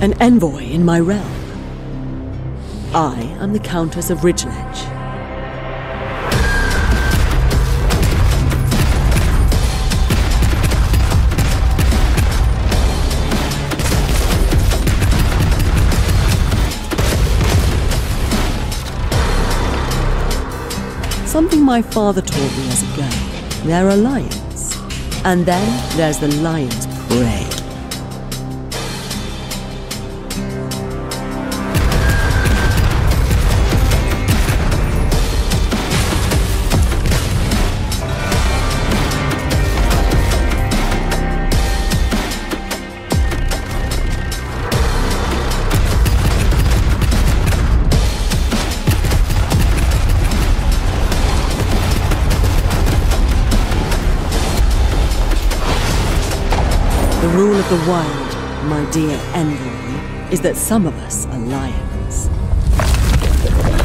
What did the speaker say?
An envoy in my realm. I am the Countess of Ridgeledge. Something my father taught me as a girl. There are lions. And then there's the lion's prey. The rule of the wild, my dear envoy, is that some of us are lions.